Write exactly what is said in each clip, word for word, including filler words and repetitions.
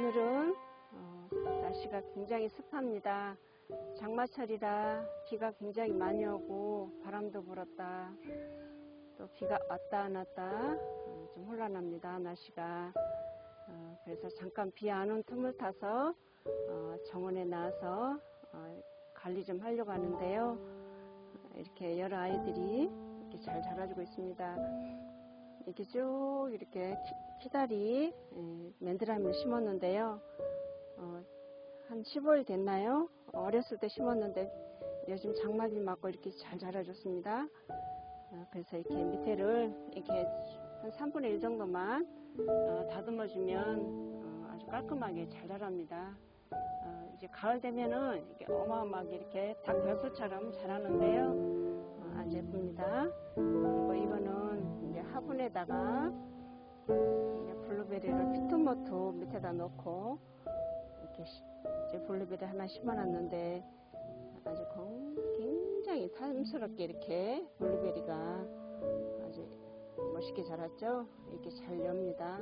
오늘은 어, 날씨가 굉장히 습합니다. 장마철이라 비가 굉장히 많이 오고 바람도 불었다. 또 비가 왔다 안 왔다. 어, 좀 혼란합니다. 날씨가. 어, 그래서 잠깐 비 안 온 틈을 타서 어, 정원에 나와서 어, 관리 좀 하려고 하는데요. 이렇게 여러 아이들이 이렇게 잘 자라주고 있습니다. 이렇게 쭉 이렇게 키, 키다리 예, 맨드라미를 심었는데요. 어, 한 십오 일 됐나요? 어렸을 때 심었는데 요즘 장마비 맞고 이렇게 잘 자라줬습니다. 어, 그래서 이렇게 밑에를 이렇게 한 삼분의 일 정도만 어, 다듬어주면 어, 아주 깔끔하게 잘 자랍니다. 어, 이제 가을 되면은 이렇게 어마어마하게 이렇게 닭 벼슬처럼 자라는데요. 어, 아주 예쁩니다. 그리고 이거는 이제 화분에다가 이제 블루베리를 피트모토 밑에다 넣고 이렇게 이제 블루베리 하나 심어놨는데 아주 굉장히 탐스럽게 이렇게 블루베리가 아주 멋있게 자랐죠. 이렇게 잘 엽니다.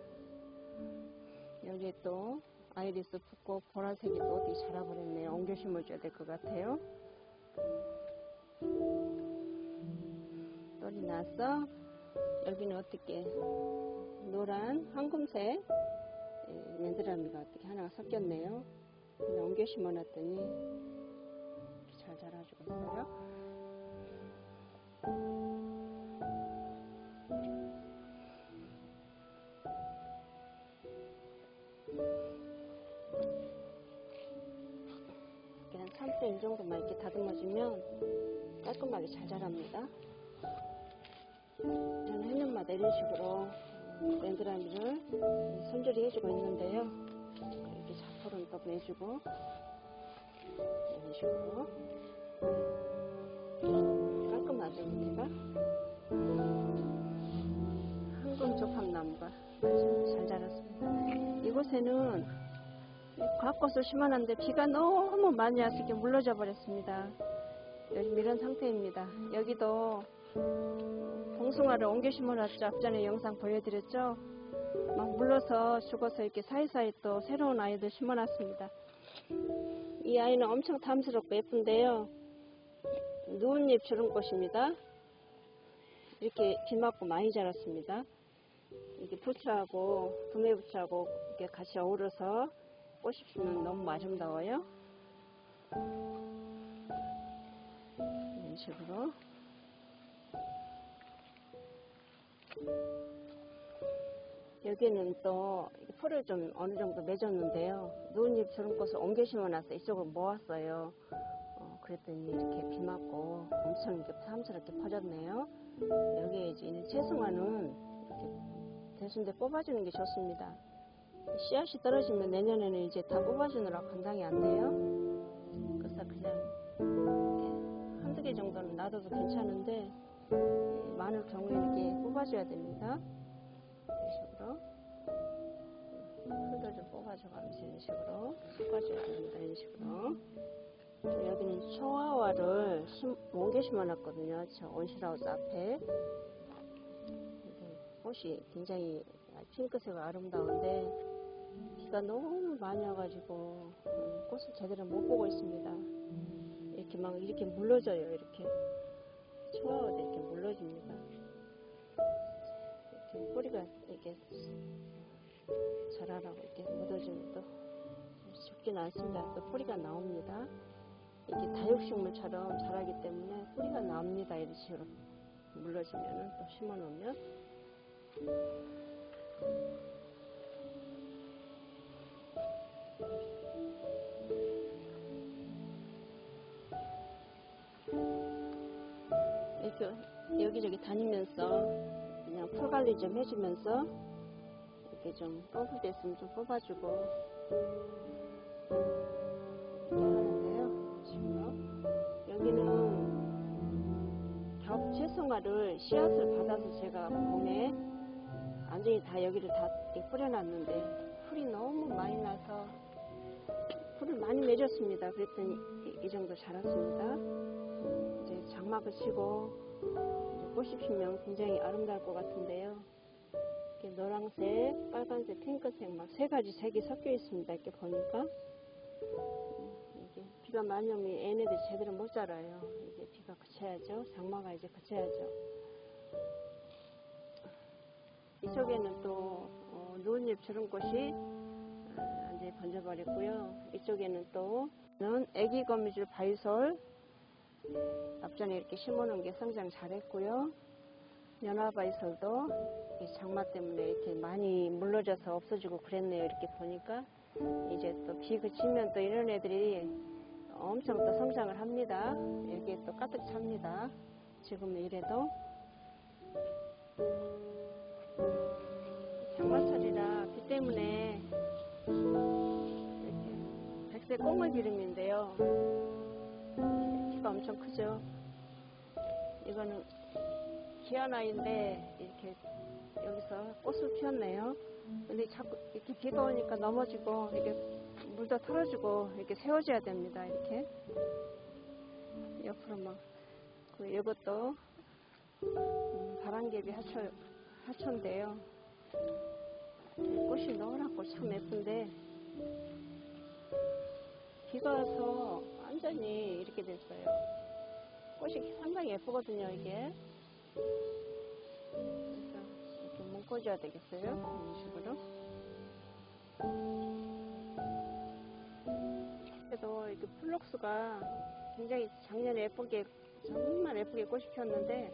여기에 또 아이리스 붓고 보라색이 또 어떻게 자라버렸네요. 옮겨 심어줘야 될 것 같아요. 똘이 나서 여기는 어떻게 노란 황금색 맨드라미가 어떻게 하나가 섞였네요. 그냥 옮겨 심어놨더니 잘 자라주고 있어요. 이렇게 한 삼분의 일 정도만 이렇게 다듬어주면 깔끔하게 잘 자랍니다. 저는 해년마다 이런 식으로 맨드라미를 손질이 해주고 있는데요. 이렇게 자포는 또 내주고 이런 식으로 깔끔하죠. 밑에가 황금 조팝나무가 아주 잘 자랐습니다. 이곳에는 과꽃을 심어놨는데 비가 너무 많이 와서 이렇게 물러져 버렸습니다. 요즘 이런 상태입니다. 여기도 봉숭아를 옮겨 심어놨죠. 앞전에 영상 보여드렸죠. 막 물러서 죽어서 이렇게 사이사이 또 새로운 아이들 심어놨습니다. 이 아이는 엄청 탐스럽고 예쁜데요. 누운잎 주름꽃입니다. 이렇게 비 맞고 많이 자랐습니다. 이게 부추하고 두메부추하고 이렇게 같이 어우러서 꽃이 피면 너무 아름다워요. 이런 식으로 여기는 또 풀을 좀 어느 정도 맺었는데요. 누운잎 주름꽃을 옮겨 심어놔서 이쪽으로 모았어요. 어, 그랬더니 이렇게 비 맞고 엄청 이렇게 탐스럽게 퍼졌네요. 여기에 이제 있는 채송화는 이렇게 대순대 뽑아주는 게 좋습니다. 씨앗이 떨어지면 내년에는 이제 다 뽑아주느라 감당이 안 돼요. 그래서 그냥 이렇게 한두 개 정도는 놔둬도 괜찮은데 많을 경우에는 이렇게 뽑아줘야 됩니다. 이런 식으로 풀들 좀 뽑아줘가면서 이런 식으로 섞어줘야 됩니다. 이런 식으로. 또 여기는 초화화를 심, 옮겨 심어놨거든요. 저 온실하우스 앞에. 꽃이 굉장히 핑크색으로 아름다운데 비가 너무 많이 와가지고 꽃을 제대로 못 보고 있습니다. 이렇게 막 이렇게 물러져요. 이렇게 초화화도 이렇게 물러집니다. 이렇게 뿌리가 이렇게 자라라고 이렇게 묻어주면 또 죽진 않습니다. 또 뿌리가 나옵니다. 이게 다육식물처럼 자라기 때문에 뿌리가 나옵니다. 이런 식으로 물러지면은 또 심어 놓으면. 이렇게 여기저기 다니면서 그냥 풀 관리 좀 해주면서 이렇게 좀 뽑을 때 있으면 좀 뽑아주고 이렇게 하는데요. 지금 여기는 겹 채송화를 씨앗을 받아서 제가 봄에 완전히 다 여기를 다 이렇게 뿌려놨는데 풀이 너무 많이 나서 풀을 많이 맺었습니다. 그랬더니 이, 이 정도 자랐습니다. 이제 장막을 치고 이제 꽃이 피면 굉장히 아름다울 것 같은데요. 이렇게 노란색, 빨간색, 핑크색 막 세 가지 색이 섞여 있습니다. 이렇게 보니까 이게 비가 많이 오면 얘네들이 제대로 못 자라요. 이제 비가 그쳐야죠. 장마가 이제 그쳐야죠. 이쪽에는 또 어, 누은잎 주름꽃이 어, 완전히 번져버렸고요. 이쪽에는 또 애기 거미줄 바이솔 앞전에 이렇게 심어놓은 게 성장 잘했고요. 연화바이솔도 장마 때문에 이렇게 많이 물러져서 없어지고 그랬네요. 이렇게 보니까 이제 또 비 그치면 또 이런 애들이 엄청 또 성장을 합니다. 여기에 또 가득 찹니다. 지금은 이래도 장마철이라 비 때문에 이렇게 백색 꽁물 기름인데요. 키가 엄청 크죠. 이거는 기아나인데 이렇게 여기서 꽃을 피웠네요. 근데 자꾸 이렇게 비가 오니까 넘어지고 이렇게 물도 털어주고 이렇게 세워줘야 됩니다. 이렇게 옆으로 막 그 이것도 음, 바람개비 하초 하초인데요. 꽃이 노랗고 참 예쁜데 비가 와서 완전히 이렇게 됐어요. 꽃이 상당히 예쁘거든요. 이게 그래서 이렇게 묶어줘야 되겠어요. 이런 식으로. 그래도 이렇게 플럭스가 굉장히 작년에 예쁘게 정말 예쁘게 꽃이 피었는데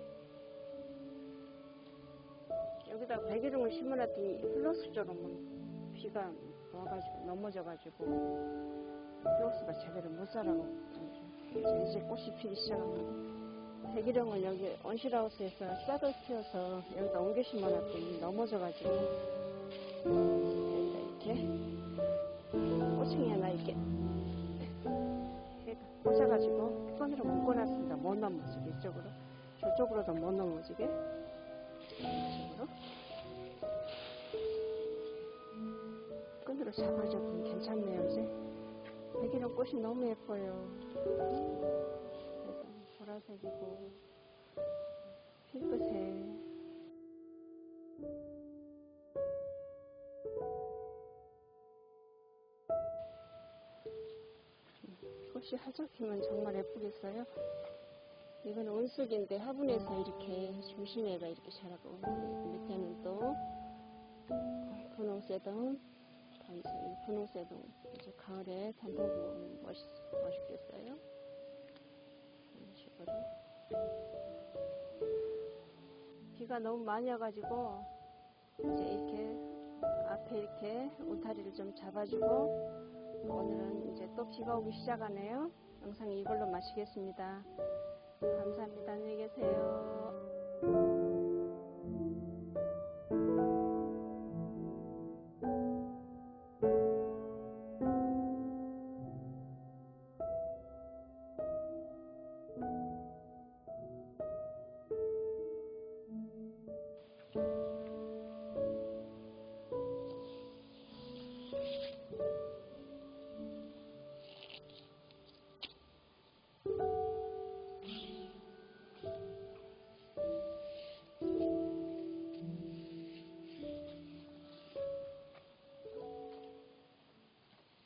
여기다 백일홍을 심어놨더니 플럭스처럼 비가 와가지고 넘어져가지고 플럭스가 제대로 못 자라고 이제 꽃이 피기 시작합니다. 백일홍은 여기 온실하우스에서 싹을 피워서 여기다 옮겨 심어놨더니 넘어져가지고 여기다 이렇게 꼬챙이 하나 이렇게 꽂아가지고 끈으로 묶어놨습니다. 못 넘어지게 이쪽으로 저쪽으로도 못 넘어지게 이쪽으로 끈으로 잡아줘도 괜찮네요. 이제 백일홍 꽃이 너무 예뻐요. 보라색이고 핑크색 꽃이 활짝 피면 정말 예쁘겠어요. 이건 온쑥인데 화분에서 이렇게 중심에가 이렇게 자라고 밑에는 또 분홍새동 분홍새동 이제 가을에 단풍 멋있, 멋있겠어요. 이런 식으로 비가 너무 많이 와가지고 이제 이렇게 앞에 이렇게 울타리를 좀 잡아주고 오늘은 이제 또 비가 오기 시작하네요. 영상 이걸로 마치겠습니다. 감사합니다. 안녕히 계세요.